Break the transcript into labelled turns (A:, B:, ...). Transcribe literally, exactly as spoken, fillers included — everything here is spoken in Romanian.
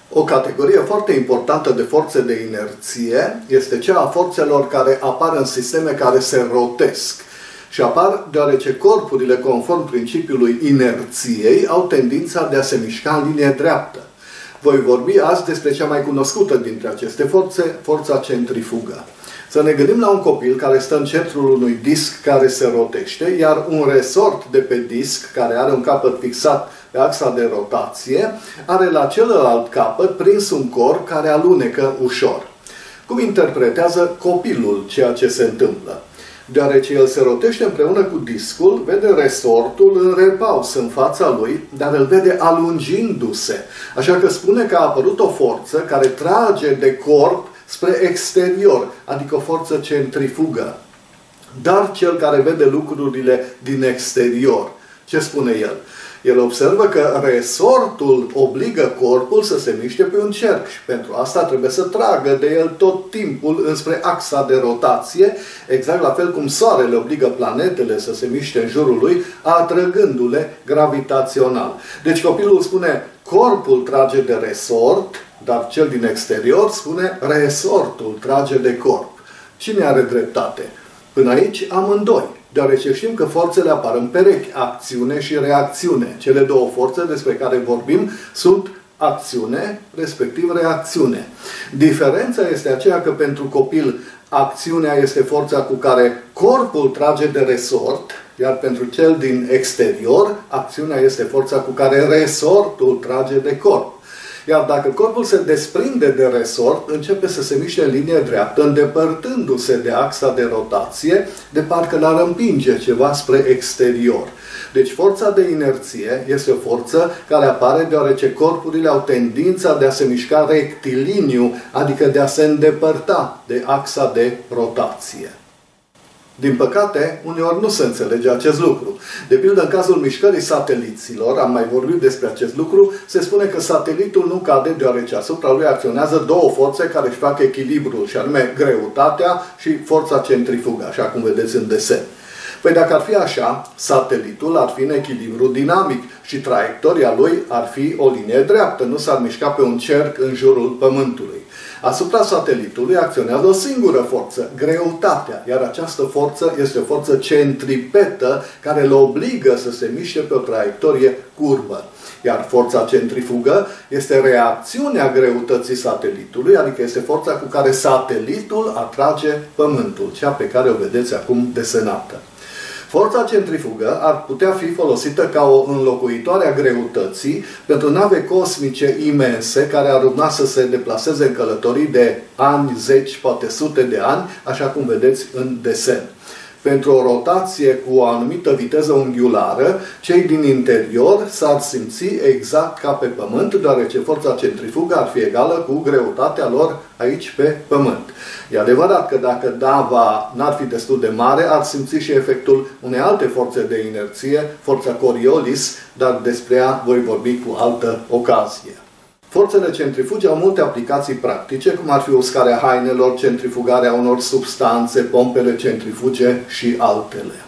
A: O categorie foarte importantă de forțe de inerție este cea a forțelor care apar în sisteme care se rotesc. Și apar deoarece corpurile, conform principiului inerției, au tendința de a se mișca în linie dreaptă. Voi vorbi azi despre cea mai cunoscută dintre aceste forțe, forța centrifugă. Să ne gândim la un copil care stă în centrul unui disc care se rotește, iar un resort de pe disc, care are un capăt fixat pe axa de rotație, are la celălalt capăt prins un corp care alunecă ușor. Cum interpretează copilul ceea ce se întâmplă? Deoarece el se rotește împreună cu discul, vede resortul în repaus în fața lui, dar îl vede alungindu-se. Așa că spune că a apărut o forță care trage de corp spre exterior, adică o forță centrifugă. Dar cel care vede lucrurile din exterior, ce spune el? El observă că resortul obligă corpul să se miște pe un cerc și pentru asta trebuie să tragă de el tot timpul înspre axa de rotație, exact la fel cum soarele obligă planetele să se miște în jurul lui, atrăgându-le gravitațional. Deci copilul spune, corpul trage de resort, dar cel din exterior spune, resortul trage de corp. Cine are dreptate? Până aici amândoi. Deoarece știm că forțele apar în perechi, acțiune și reacțiune. Cele două forțe despre care vorbim sunt acțiune, respectiv reacțiune. Diferența este aceea că pentru copil acțiunea este forța cu care corpul trage de resort, iar pentru cel din exterior, acțiunea este forța cu care resortul trage de corp. Iar dacă corpul se desprinde de resort, începe să se miște în linie dreaptă, îndepărtându-se de axa de rotație, de parcă l-ar împinge ceva spre exterior. Deci forța de inerție este o forță care apare deoarece corpurile au tendința de a se mișca rectiliniu, adică de a se îndepărta de axa de rotație. Din păcate, uneori nu se înțelege acest lucru. De pildă, în cazul mișcării sateliților, am mai vorbit despre acest lucru, se spune că satelitul nu cade deoarece asupra lui acționează două forțe care își fac echilibrul, și anume greutatea și forța centrifugă, așa cum vedeți în desen. Păi dacă ar fi așa, satelitul ar fi în echilibru dinamic și traiectoria lui ar fi o linie dreaptă, nu s-ar mișca pe un cerc în jurul Pământului. Asupra satelitului acționează o singură forță, greutatea, iar această forță este o forță centripetă care îl obligă să se miște pe o traiectorie curbă. Iar forța centrifugă este reacțiunea greutății satelitului, adică este forța cu care satelitul atrage Pământul, cea pe care o vedeți acum desenată. Forța centrifugă ar putea fi folosită ca o înlocuitoare a greutății pentru nave cosmice imense care ar urma să se deplaseze în călătorii de ani, zeci, poate sute de ani, așa cum vedeți în desen. Pentru o rotație cu o anumită viteză unghiulară, cei din interior s-ar simți exact ca pe Pământ, deoarece forța centrifugă ar fi egală cu greutatea lor aici pe Pământ. E adevărat că dacă nava n-ar fi destul de mare, ar simți și efectul unei alte forțe de inerție, forța Coriolis, dar despre ea voi vorbi cu altă ocazie. Forțele centrifuge au multe aplicații practice, cum ar fi uscarea hainelor, centrifugarea unor substanțe, pompele centrifuge și altele.